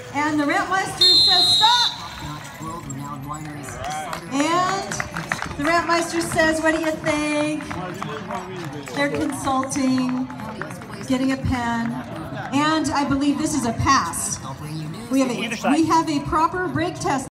And the Rampmeister says stop. And the Rampmeister says, what do you think? They're consulting, getting a pen, and I believe this is a pass. We have a proper brake test.